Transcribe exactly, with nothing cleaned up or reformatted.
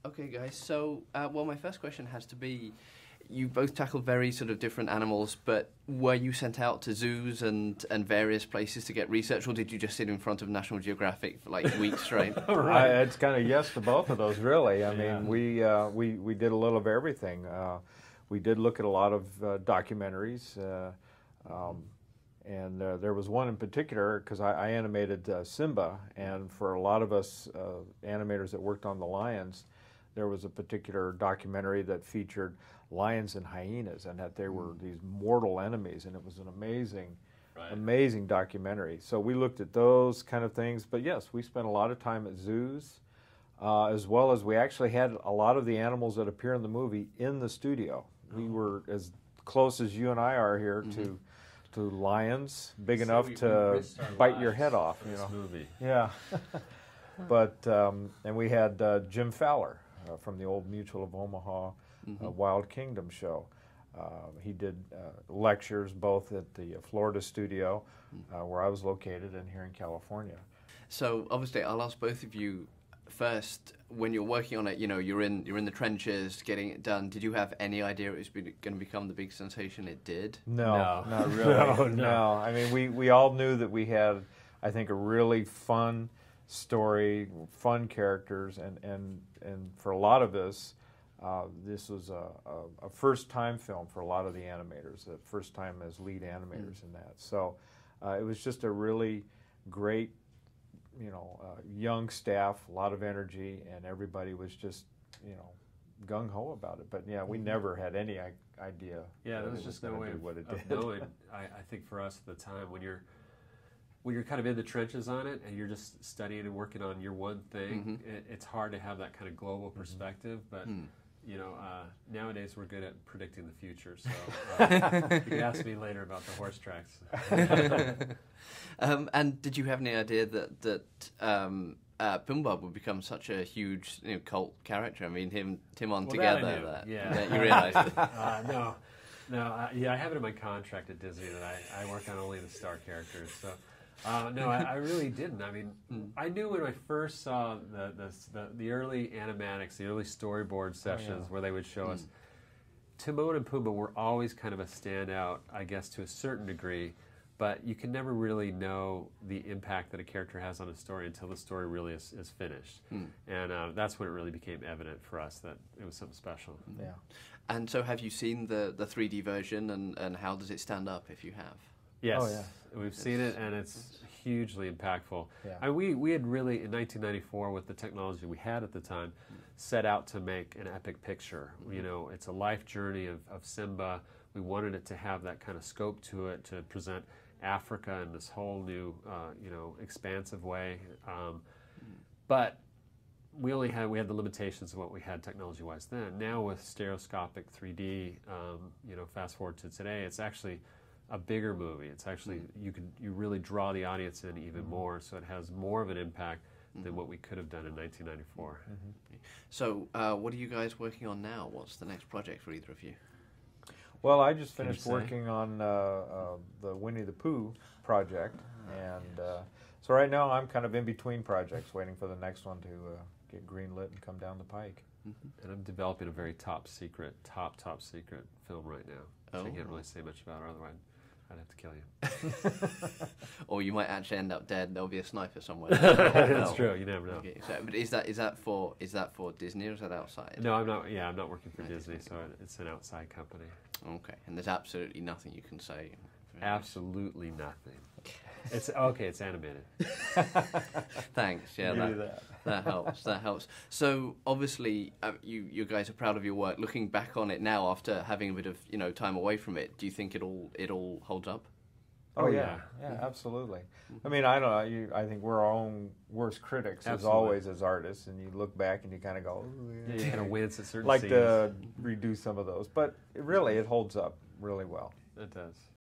Okay, guys. So, uh, well, my first question has to be, you both tackled very sort of different animals, but were you sent out to zoos and, and various places to get research, or did you just sit in front of National Geographic for like weeks straight? Right. I, it's kind of yes to both of those, really. I Yeah. mean, we, uh, we, we did a little of everything. Uh, we did look at a lot of uh, documentaries, uh, um, and uh, there was one in particular, because I, I animated uh, Simba, and for a lot of us uh, animators that worked on the lions, there was a particular documentary that featured lions and hyenas, and that they were these mortal enemies, and it was an amazing, Right. amazing documentary. So we looked at those kind of things, but yes, we spent a lot of time at zoos, uh, as well as we actually had a lot of the animals that appear in the movie in the studio. Oh. We were as close as you and I are here Mm-hmm. to to lions, big So enough we- we to risked our bite your lives head off. for You this know. movie. Yeah. But um, and we had uh, Jim Fowler uh, from the old Mutual of Omaha uh, Wild Kingdom show. Uh, he did uh, lectures both at the Florida studio, uh, where I was located, and here in California. So obviously, I'll ask both of you first. When you're working on it, you know, you're in you're in the trenches, getting it done. Did you have any idea it was going to become the big sensation it did? No, No. not really. No, no, no. I mean, we, we all knew that we had, I think, a really fun story, fun characters, and, and, and for a lot of us, uh, this was a, a, a first-time film for a lot of the animators, the first time as lead animators in that. So uh, it was just a really great, you know, uh, young staff, a lot of energy, and everybody was just, you know, gung-ho about it. But yeah, we never had any I idea Yeah, that there was it just gonna no way do of, what it of did. knowing. I, I think for us at the time, when you're when you're kind of in the trenches on it, and you're just studying and working on your one thing, Mhm. it, it's hard to have that kind of global perspective. But Hmm. you know, uh, nowadays we're good at predicting the future. So uh, you can ask me later about the horse tracks. um, and did you have any idea that that um, uh, Pumbaa would become such a huge, you know, cult character? I mean, him Timon Well, that I together. knew, That, yeah. that you realised it. Uh, no, no, uh, yeah, I have it in my contract at Disney that I, I work on only the star characters. So, uh, no, I, I really didn't. I mean, I knew when I first saw the the, the, the early animatics, the early storyboard sessions where they would show us, Timon and Pumbaa were always kind of a standout, I guess, to a certain degree. But you can never really know the impact that a character has on a story until the story really is, is finished. And uh, that's when it really became evident for us that it was something special. Yeah. And so, have you seen the the three D version, and and how does it stand up if you have? Yes, Oh, yeah. we've seen it, and it's hugely impactful. Yeah. I mean, we, we had really, in nineteen ninety-four, with the technology we had at the time, set out to make an epic picture. You know, it's a life journey of, of Simba. We wanted it to have that kind of scope to it, to present Africa in this whole new, uh, you know, expansive way. Um, but we only had we had the limitations of what we had technology-wise then. Now with stereoscopic three D, um, you know, fast forward to today, it's actually a bigger movie. It's actually you could you really draw the audience in even more, so it has more of an impact than what we could have done in nineteen ninety-four. So, uh, what are you guys working on now? What's the next project for either of you? Well, I just Can you finished say? working on uh, uh, the Winnie the Pooh project, and uh, so right now I'm kind of in between projects, waiting for the next one to uh, get greenlit and come down the pike. And I'm developing a very top secret, top top secret film right now, which I can't Oh. really say much about, or otherwise I'd have to kill you. Or you might actually end up dead. There'll be a sniper somewhere. That's No. true. You never know. Okay, so, but is that is that for is that for Disney or is that outside? No, I'm not. Yeah, I'm not working for Right, Disney, okay. so it- it's an outside company. Okay, and there's absolutely nothing you can say. Absolutely nothing. It's okay. It's animated. Thanks. Yeah, You that, do that. that helps. That helps. So obviously, uh, you you guys are proud of your work. Looking back on it now, after having a bit of you know time away from it, do you think it all it all holds up? Oh, Oh, yeah, yeah. yeah, absolutely. I mean, I don't know. You, I think we're our own worst critics, as Absolutely. always, as artists. And you look back and you kind of go, "Ooh, Yeah, you kind of wince at certain like scenes. to redo some of those. But it really, it holds up really well. It does.